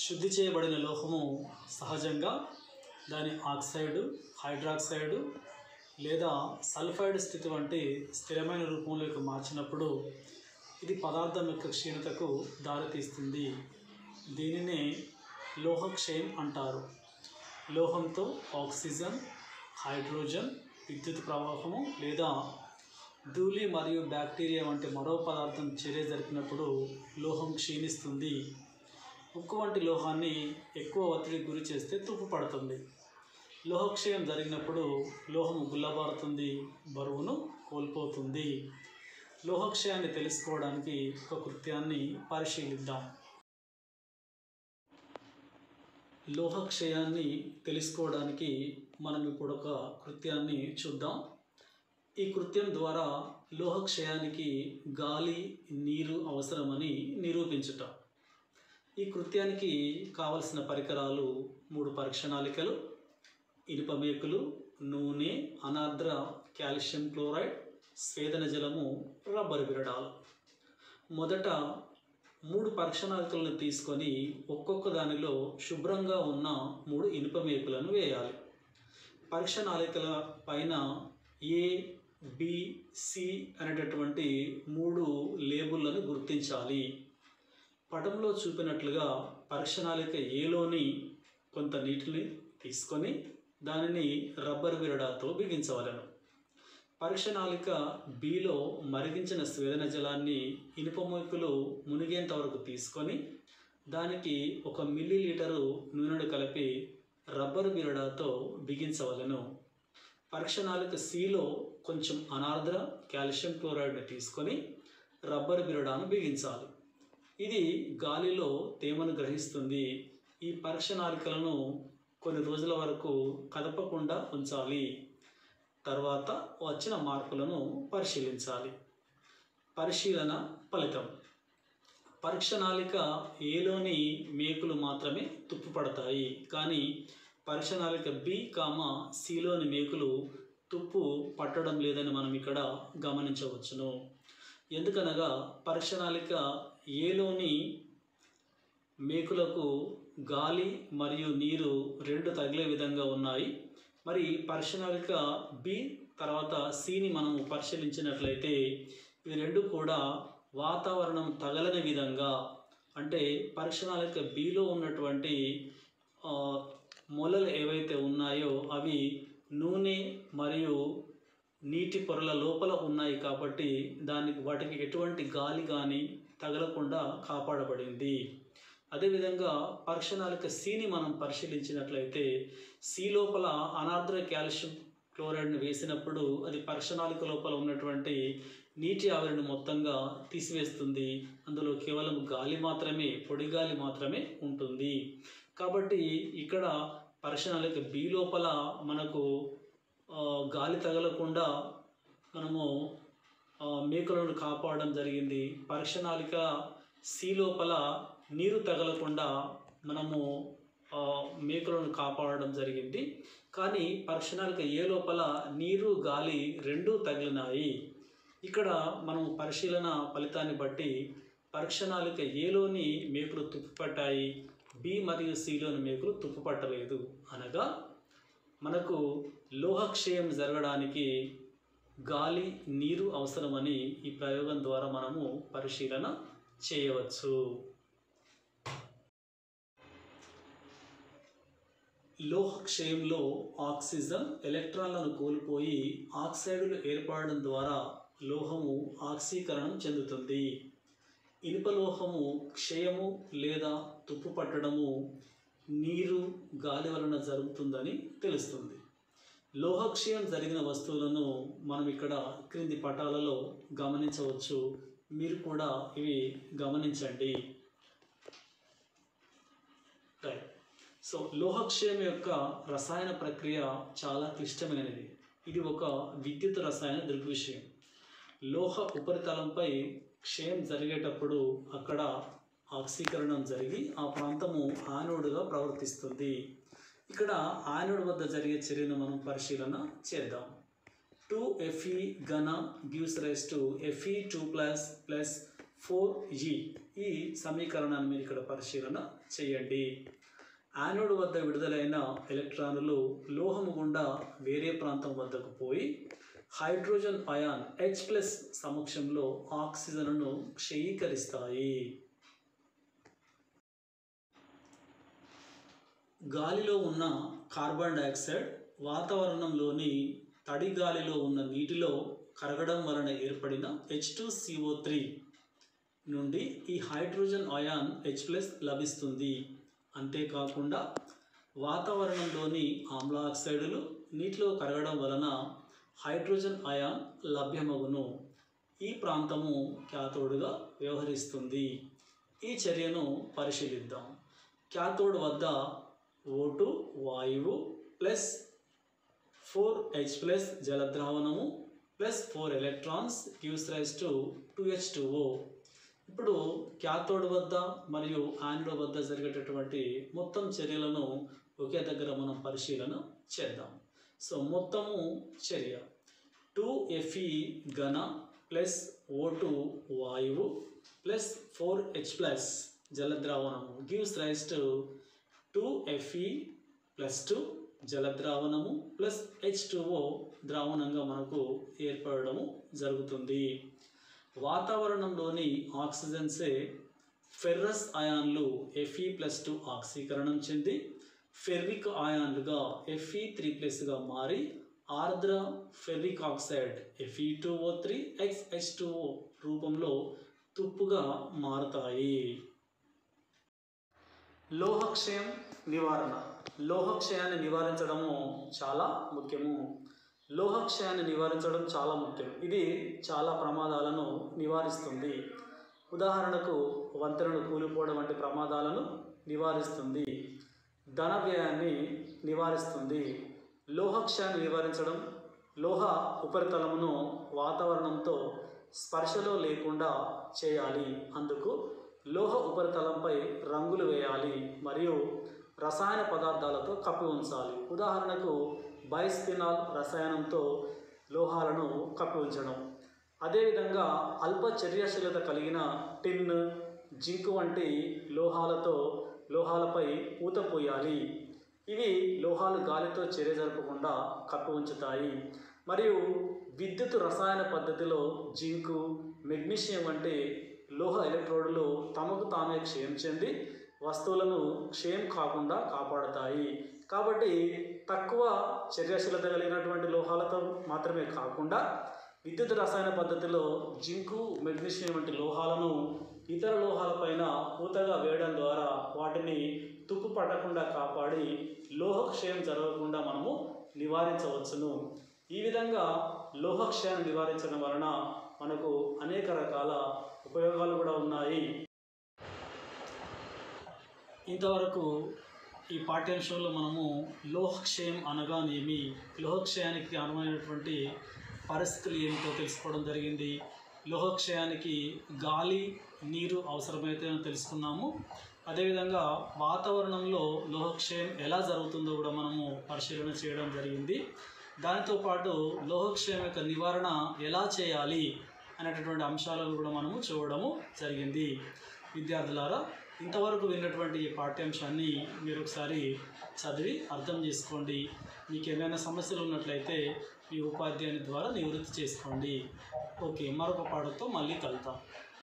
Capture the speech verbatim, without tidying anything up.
శుద్ధి చేయబడిన లోహము సహజంగా దాని ఆక్సైడ్, హైడ్రాక్సైడ్ లేదా సల్ఫైడ్ స్థితి వంటి స్థిరమైన రూపంలోకి మార్చినప్పుడు ఇది పదార్థం యొక్క క్షీణతకు దారితీస్తుంది. దీనినే లోహక్షయం అంటారు. లోహంతో ఆక్సిజన్, హైడ్రోజన్, విద్యుత్ ప్రవాహము లేదా ధూళి మరియు బ్యాక్టీరియా వంటి మరో పదార్థం చర్య జరిపినప్పుడు లోహం క్షీణిస్తుంది. ఉక్కు వంటి లోహాన్ని ఎక్కువ ఒత్తిడికి గురి చేస్తే తుప్పు పడుతుంది. లోహక్షయం జరిగినప్పుడు లోహము గుల్లబారుతుంది, బరువును కోల్పోతుంది. లోహక్షయాన్ని తెలుసుకోవడానికి ఒక కృత్యాన్ని పరిశీలిద్దాం. లోహక్షయాన్ని తెలుసుకోవడానికి మనం ఇప్పుడు ఒక కృత్యాన్ని చూద్దాం. ఈ కృత్యం ద్వారా లోహక్షయానికి గాలి, నీరు అవసరమని నిరూపించుట. ఈ కృత్యానికి కావలసిన పరికరాలు మూడు పరీక్షణాళికలు, ఇనుప మేకులు, నూనె, అనార్ద్ర కాల్షియం క్లోరైడ్, స్వేదన జలము, రబ్బరు బిరడాలు. మొదట మూడు పరీక్షణాళికలను తీసుకొని ఒక్కొక్క దానిలో శుభ్రంగా ఉన్న మూడు ఇనుప మేకులను వేయాలి. పరీక్షణాళికల పైన ఏ, బి, సి అనేటటువంటి మూడు లేబుళ్లను గుర్తించాలి. పటంలో చూపినట్లుగా పరీక్షణాళిక ఏలోని కొంత నీటిని తీసుకొని దానిని రబ్బర్ బిరడాతో బిగించవలెను. పరీక్షణాళిక బిలో మరిగించిన స్వేదన జలాన్ని ఇనుప మేకులు మునిగేంత వరకు తీసుకొని దానికి ఒక మిల్లీ లీటరు నూనెను కలిపి రబ్బరు బిరడాతో బిగించవలెను. పరీక్షణాళిక సిలో కొంచెం అనార్ద్ర కాల్షియం క్లోరైడ్ని తీసుకొని రబ్బరు బిరడాను బిగించాలి. ఇది గాలిలో తేమను గ్రహిస్తుంది. ఈ పరీక్షణాళికలను కొన్ని రోజుల వరకు కదపకుండా ఉంచాలి. తర్వాత వచ్చిన మార్పులను పరిశీలించాలి. పరిశీలన ఫలితం: పరీక్షణాళిక ఏలోని మేకులు మాత్రమే తుప్పు పడతాయి, కానీ పరీక్షణాళిక బి కామ సిలోని మేకులు తుప్పు పట్టడం లేదని మనం ఇక్కడ గమనించవచ్చును. ఎందుకనగా పరీక్షణాళిక ఏలోని మేకులకు గాలి మరియు నీరు రెండు తగిలే విధంగా ఉన్నాయి. మరి పరీక్షణాళిక బి తర్వాత సిని మనము పరిశీలించినట్లయితే ఇవి రెండు కూడా వాతావరణం తగలని విధంగా, అంటే పరీక్షణాళిక బిలో ఉన్నటువంటి మొలలు ఏవైతే ఉన్నాయో అవి నూనె మరియు నీటి పొరల లోపల ఉన్నాయి కాబట్టి దానికి వాటికి ఎటువంటి గాలి కానీ తగలకుండా కాపాడబడింది. అదేవిధంగా పరీక్షణాళిక సిని మనం పరిశీలించినట్లయితే సి లోపల అనార్ద్ర కాల్షియం క్లోరైడ్ను వేసినప్పుడు అది పరీక్షణాళిక లోపల ఉన్నటువంటి నీటి ఆవిరిని మొత్తంగా తీసివేస్తుంది. అందులో కేవలం గాలి మాత్రమే, పొడి గాలి మాత్రమే ఉంటుంది. కాబట్టి ఇక్కడ పరీక్షణాళిక బి లోపల మనకు గాలి తగలకుండా మనము మేకులను కాపాడడం జరిగింది. పరీక్షణాళిక సి లోపల నీరు తగలకుండా మనము మేకులను కాపాడడం జరిగింది. కానీ పరీక్షణాళిక ఏ లోపల నీరు, గాలి రెండూ తగిలినాయి. ఇక్కడ మనము పరిశీలన ఫలితాన్ని బట్టి పరీక్షణాళిక ఏలోని మేకులు తుప్పు పట్టాయి, బి మరియు సిలోని మేకులు తుప్పు పట్టలేదు. అనగా మనకు లోహక్షయం జరగడానికి గాలి, నీరు అవసరమని ఈ ప్రయోగం ద్వారా మనము పరిశీలన చేయవచ్చు. లోహక్షయంలో ఆక్సిజన్ ఎలక్ట్రాన్లను కోల్పోయి ఆక్సైడులు ఏర్పడడం ద్వారా లోహము ఆక్సీకరణం చెందుతుంది. ఇనుప లోహము క్షయము లేదా తుప్పు పట్టడము నీరు, గాలి వలన జరుగుతుందని తెలుస్తుంది. లోహక్షయం జరిగిన వస్తువులను మనం ఇక్కడ క్రింది పటాలలో గమనించవచ్చు. మీరు కూడా ఇవి గమనించండి. రైట్. సో లోహక్షయం యొక్క రసాయన ప్రక్రియ చాలా క్లిష్టమైనది. ఇది ఒక విద్యుత్ రసాయన దృగ్విషయం. లోహ ఉపరితలంపై క్షయం జరిగేటప్పుడు అక్కడ ఆక్సీకరణం జరిగి ఆ ప్రాంతము యానోడ్గా ప్రవర్తిస్తుంది. ఇక్కడ యానోడ్ వద్ద జరిగే చర్యను మనం పరిశీలన చేద్దాం. టూ ఎఫ్ఈ ఘన gives rise to F E two plus plus four e ఈ సమీకరణాన్ని మీరు ఇక్కడ పరిశీలన చేయండి. యానోడ్ వద్ద విడుదలైన ఎలక్ట్రాన్లు లోహము గుండా వేరే ప్రాంతం వద్దకు పోయి హైడ్రోజన్ అయాన్ హెచ్ ప్లస్ సమక్షంలో ఆక్సిజన్ను క్షయీకరిస్తాయి. గాలిలో ఉన్న కార్బన్ డయాక్సైడ్ వాతావరణంలోని తడి గాలిలో ఉన్న నీటిలో కరగడం వలన ఏర్పడిన H two C O three నుండి ఈ హైడ్రోజన్ అయాన్ హెచ్ ప్లస్ లభిస్తుంది. అంతేకాకుండా వాతావరణంలోని ఆమ్ల ఆక్సైడులు నీటిలో కరగడం వలన హైడ్రోజన్ అయాన్ లభ్యమగును. ఈ ప్రాంతము క్యాథోడ్గా వ్యవహరిస్తుంది. ఈ చర్యను పరిశీలిద్దాం. క్యాథోడ్ వద్ద ఓ టూ వాయువు ప్లస్ ఫోర్ హెచ్ ప్లస్ జలద్రావణము plus four electrons gives rise to two H two O. ఇప్పుడు క్యాథోడ్ వద్ద మరియు యానోడ్ వద్ద జరిగేటటువంటి మొత్తం చర్యలను ఒకే దగ్గర మనం పరిశీలన చేద్దాం. సో మొత్తము చర్య టూ ఎఫ్ఈ ఘన ప్లస్ ఓ టూ వాయువు ప్లస్ ఫోర్ హెచ్ ప్లస్ జలద్రావణము gives rise to two F E plus two జలద్రావణము ప్లస్ హెచ్ టూ ఓ ద్రావణంగా మనకు ఏర్పడము జరుగుతుంది. వాతావరణంలోని ఆక్సిజన్సే ఫెర్రస్ అయాన్లు ఎఫ్ఈ ప్లస్ టూ ఆక్సీకరణం చెంది ఫెర్రిక్ అయాన్లుగా ఎఫ్ఈ త్రీ ప్లస్గా మారి ఆర్ద్ర ferric oxide F E two O three X H two O రూపంలో తుప్పుగా మారతాయి. లోహక్షయం నివారణ. లోహక్షయాన్ని నివారించడము చాలా ముఖ్యము. లోహక్షయాన్ని నివారించడం చాలా ముఖ్యం. ఇది చాలా ప్రమాదాలను నివారిస్తుంది. ఉదాహరణకు వంతెనలు కూలిపోవడం వంటి ప్రమాదాలను నివారిస్తుంది. ధన వ్యయాన్ని నివారిస్తుంది. లోహక్షయాన్ని నివారించడం లోహ ఉపరితలమును వాతావరణంతో స్పర్శలో లేకుండా చేయాలి. అందుకు లోహ ఉపరితలంపై రంగులు వేయాలి మరియు రసాయన పదార్థాలతో కప్పి ఉంచాలి. ఉదాహరణకు బైస్ఫినాల్ రసాయనంతో లోహాలను కప్పి ఉంచడం. అదేవిధంగా అల్ప చర్యాశీలత కలిగిన టిన్, జింక్ వంటి లోహాలతో లోహాలపై పూత పోయాలి. ఇవి లోహాలు గాలితో చర్య జరపకుండా కప్పి ఉంచుతాయి. మరియు విద్యుత్ రసాయన పద్ధతిలో జింకు, మెగ్నీషియం వంటి లోహ ఎలక్ట్రోడ్లు తమకు తామే క్షయం చెంది వస్తువులను క్షయం కాకుండా కాపాడుతాయి. కాబట్టి తక్కువ చర్యాశీలత కలిగినటువంటి లోహాలతో మాత్రమే కాకుండా విద్యుత్ రసాయన పద్ధతిలో జింకు, మెగ్నీషియం వంటి లోహాలను ఇతర లోహాలపైన పూతగా వేయడం ద్వారా వాటిని తుప్పు పట్టకుండా కాపాడి లోహక్షయం జరగకుండా మనము నివారించవచ్చును. ఈ విధంగా లోహక్షయాన్ని నివారించడం వలన మనకు అనేక రకాల ఉపయోగాలు కూడా ఉన్నాయి. ఇంతవరకు ఈ పాఠ్యాంశంలో మనము లోహక్షయం అనగానేమి, లోహక్షయానికి అనువైనటువంటి పరిస్థితులు ఏమిటో తెలుసుకోవడం జరిగింది. లోహక్షయానికి గాలి, నీరు అవసరమైతే తెలుసుకున్నాము. అదేవిధంగా వాతావరణంలో లోహక్షయం ఎలా జరుగుతుందో కూడా మనము పరిశీలన చేయడం జరిగింది. దానితో పాటు లోహక్షయం యొక్క నివారణ ఎలా చేయాలి అనేటటువంటి అంశాలను కూడా మనము చూడడము జరిగింది. విద్యార్థులారా, ఇంతవరకు విన్నటువంటి ఈ పాఠ్యాంశాన్ని మీరు ఒకసారి చదివి అర్థం చేసుకోండి. మీకు ఏమైనా సమస్యలు ఉన్నట్లయితే మీ ఉపాధ్యాయుని ద్వారా నివృత్తి చేసుకోండి. ఓకే, మరొక పాఠంతో మళ్ళీ కలుద్దాం.